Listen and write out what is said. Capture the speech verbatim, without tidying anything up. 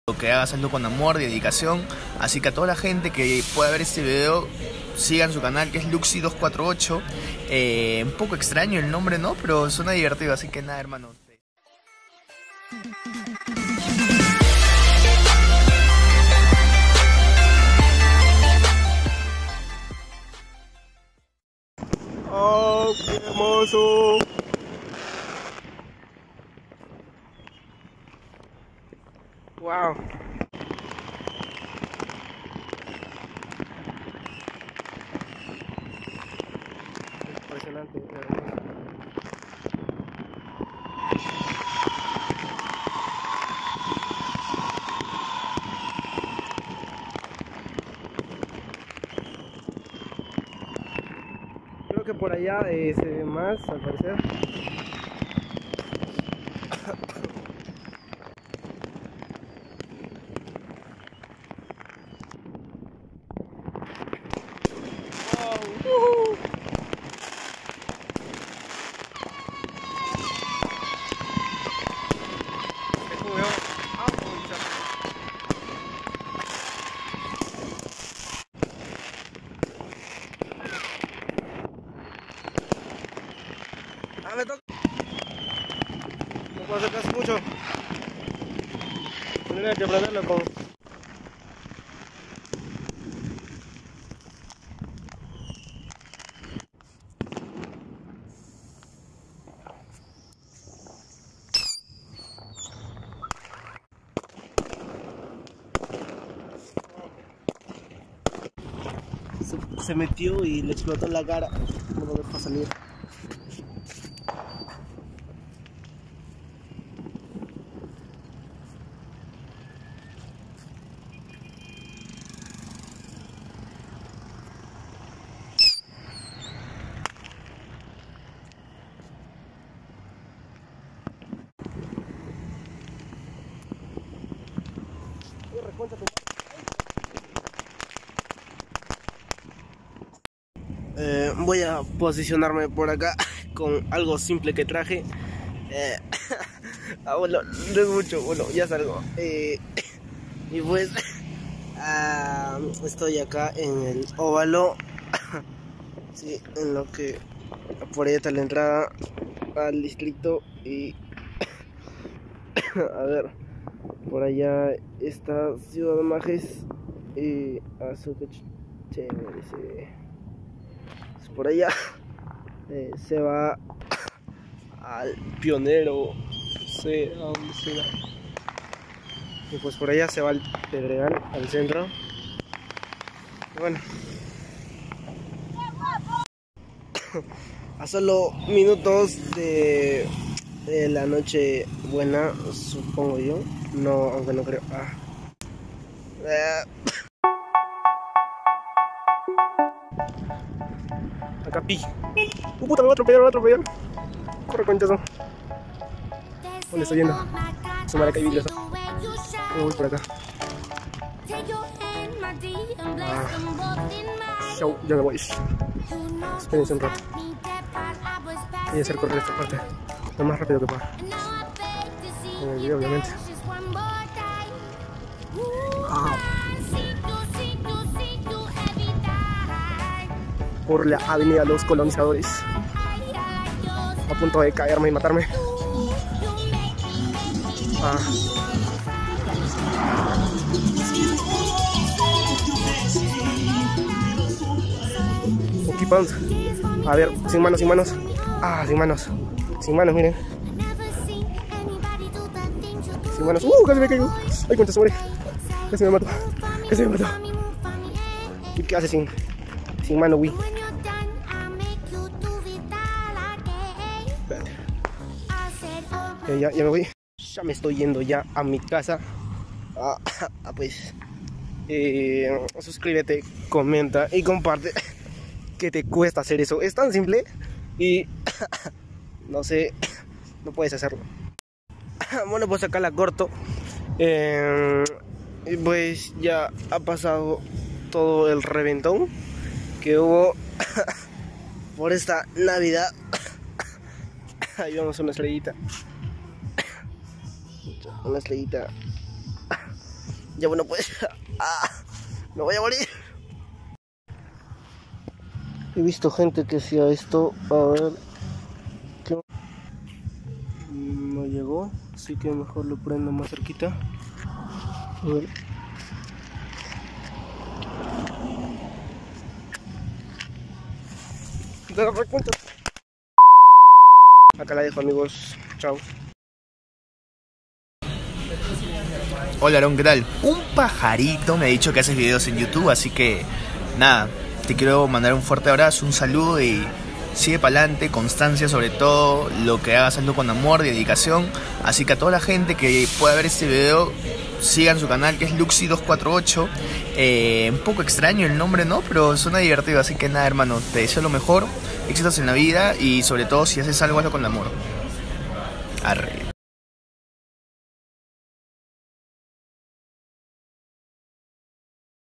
que hagas algo con amor, dedicación. Así que a toda la gente que pueda ver este video, sigan su canal, que es Luxy dos cuatro ocho. eh, Un poco extraño el nombre, ¿no? Pero suena divertido, así que nada, hermanos. ¡Oh, qué hermoso! ¡Wow! Impresionante, hermoso. Creo que por allá eh, se ve más, al parecer. Ah, me toca. No puedo acercarse mucho. Tendría que prenderlo con... Se, se metió y le explotó en la cara. No lo dejó salir. Eh, voy a posicionarme por acá con algo simple que traje. Eh, ah, bueno, no es mucho, bueno, ya salgo. Eh, y pues ah, estoy acá en el óvalo. Sí, en lo que por ahí está la entrada al distrito. Y a ver, por allá está Ciudad Majes y Azúcar Chévere. Sí. Por allá eh, se va al Pionero, no sé a dónde se va. Y pues por allá se va al Pedregal, al centro. Y bueno, a solo minutos de, de la noche buena, supongo yo. No, aunque no creo. Ah. Eh. Acá pi. Uh, puta, me va a atropellar, me va a atropellar. Corre, conchazo. ¿Dónde estoy yendo? Su madre, que hay vidrios. Me voy por acá. Ah. Chau, ya me voy. Espérense un rato. Voy a hacer correr esta parte lo más rápido que pueda. En el video, obviamente. Ah. Por la avenida Los Colonizadores, a punto de caerme y matarme. Ah. Equipamos. A ver, sin manos, sin manos. Ah, sin manos. Sin manos, miren. Sin manos. Uh, casi me caigo. Ay, cuánto sobre. Casi me mato. Casi me mato. ¿Y qué hace sin, sin mano, Wii? Eh, ya, ya me voy. Ya me estoy yendo ya a mi casa. Ah, ah, pues eh, suscríbete, comenta y comparte. ¿Qué te cuesta hacer eso? Es tan simple y no sé, no puedes hacerlo. Bueno, pues acá la corto. Eh, pues ya ha pasado todo el reventón que hubo por esta Navidad. Ahí vamos a una estrellita. Una estrellita. Ya bueno pues, ah, me voy a morir. He visto gente que hacía esto, a ver, ¿qué? No llegó, así que mejor lo prendo más cerquita. A ver. Acá la dejo, amigos. Chao. Hola Aaron, ¿qué tal? Un pajarito me ha dicho que haces videos en YouTube, así que nada, te quiero mandar un fuerte abrazo, un saludo y sigue para adelante, constancia sobre todo, lo que hagas hazlo con amor y dedicación. Así que a toda la gente que pueda ver este video, sigan su canal que es Luxy dos cuatro ocho. Eh, un poco extraño el nombre, ¿no? Pero suena divertido, así que nada hermano, te deseo lo mejor, éxitos en la vida y sobre todo si haces algo hazlo con amor. Arre.